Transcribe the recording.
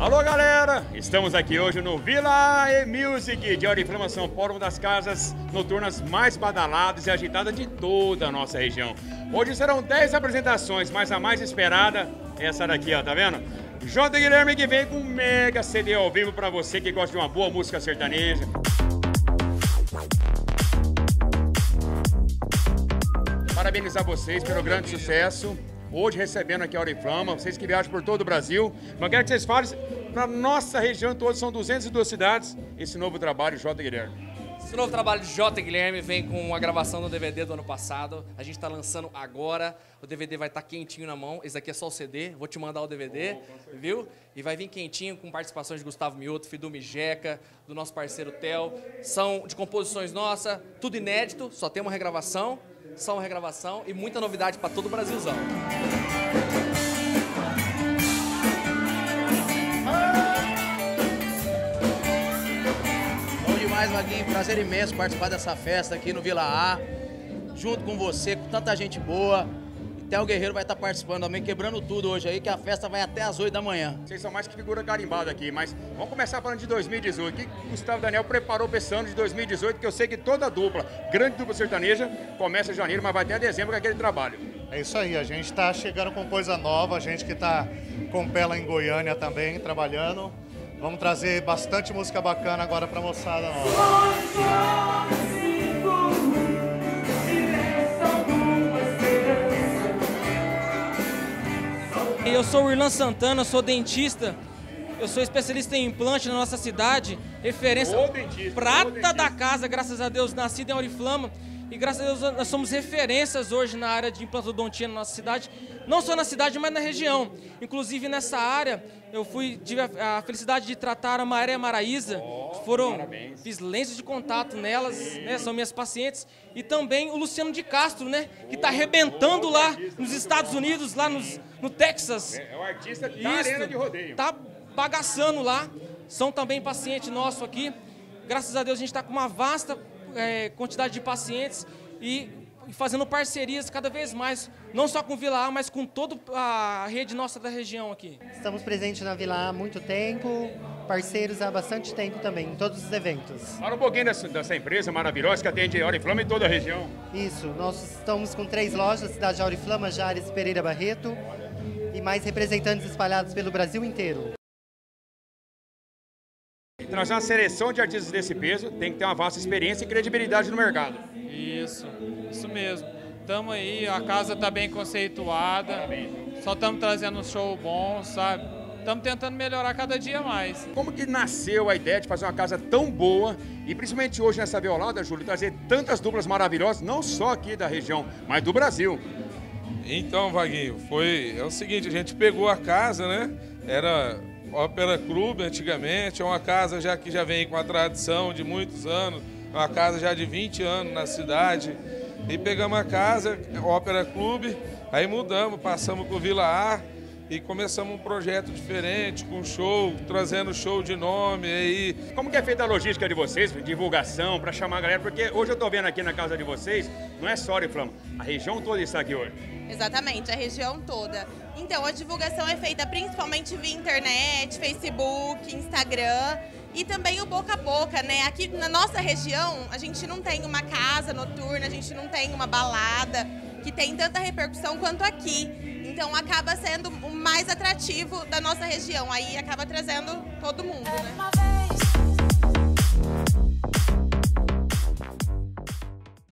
Alô galera, estamos aqui hoje no Vila E-Music de Auriflama, São Paulo, uma das casas noturnas mais badaladas e agitadas de toda a nossa região. Hoje serão 10 apresentações, mas a mais esperada é essa daqui, ó, tá vendo? J. Guilherme que vem com um mega CD ao vivo pra você que gosta de uma boa música sertaneja. Parabenizar vocês pelo grande sucesso. Hoje recebendo aqui a Auriflama, vocês que viajam por todo o Brasil. Mas quero que vocês falem, para nossa região toda, são 202 cidades, esse novo trabalho, J. Guilherme. Esse novo trabalho de J. Guilherme vem com a gravação do DVD do ano passado. A gente está lançando agora, o DVD vai estar quentinho na mão. Esse aqui é só o CD, vou te mandar o DVD, viu? E vai vir quentinho com participações de Gustavo Mioto, Fidu Mijeca, do nosso parceiro Theo. São de composições nossas, tudo inédito, só tem uma regravação. Só uma regravação e muita novidade para todo o Brasilzão. Bom demais, Vaguinho. Prazer imenso participar dessa festa aqui no Vila A. Junto com você, com tanta gente boa. E Theo Guerreiro vai estar participando também, quebrando tudo hoje aí, que a festa vai até às 8 da manhã. Vocês são mais que figura carimbada aqui, mas vamos começar falando de 2018. O que Gustavo Daniel preparou para esse ano de 2018? Que eu sei que toda dupla, grande dupla sertaneja, começa em janeiro, mas vai até dezembro com aquele trabalho. É isso aí, a gente está chegando com coisa nova, a gente que está com pé lá em Goiânia também, trabalhando. Vamos trazer bastante música bacana agora para a moçada nova. Eu sou o Irlan Santana, sou dentista, eu sou especialista em implante na nossa cidade, referência prata da casa, graças a Deus, nascido em Auriflama, e graças a Deus nós somos referências hoje na área de implantodontia na nossa cidade, não só na cidade, mas na região. Inclusive nessa área, tive a felicidade de tratar a Maria Maraísa, fiz lenços de contato nelas, né, são minhas pacientes, e também o Luciano de Castro, né, que está arrebentando lá nos Estados Unidos, lá no Texas. É o artista da arena de rodeio. Tá bagaçando lá, são também pacientes nossos aqui. Graças a Deus a gente está com uma vasta quantidade de pacientes e fazendo parcerias cada vez mais, não só com o Vila A, mas com toda a rede nossa da região aqui. Estamos presentes na Vila A há muito tempo, parceiros há bastante tempo também, em todos os eventos. Fala um pouquinho dessa empresa maravilhosa que atende Auriflama em toda a região. Isso, nós estamos com 3 lojas na cidade de Auriflama, Jales Pereira Barreto, e mais representantes espalhados pelo Brasil inteiro. Nós uma seleção de artistas desse peso, tem que ter uma vasta experiência e credibilidade no mercado. Isso mesmo. Estamos aí, a casa está bem conceituada, só estamos trazendo um show bom, sabe? Estamos tentando melhorar cada dia mais. Como que nasceu a ideia de fazer uma casa tão boa e principalmente hoje nessa violada, Júlio, trazer tantas duplas maravilhosas, não só aqui da região, mas do Brasil? Então, Vaguinho, é o seguinte, a gente pegou a casa, né? Era Ópera Clube antigamente, é uma casa que já vem com a tradição de muitos anos, uma casa já de 20 anos na cidade. E pegamos a casa, Ópera Clube, aí mudamos, passamos com o Vila A e começamos um projeto diferente, com show, trazendo show de nome. Aí. Como que é feita a logística de vocês, divulgação, para chamar a galera? Porque hoje eu estou vendo aqui na casa de vocês, não é só Auriflama, a região toda está aqui hoje. Exatamente, a região toda. Então, a divulgação é feita principalmente via internet, Facebook, Instagram e também o boca a boca, né? Aqui na nossa região, a gente não tem uma casa noturna, a gente não tem uma balada que tem tanta repercussão quanto aqui. Então, acaba sendo o mais atrativo da nossa região, aí acaba trazendo todo mundo, né?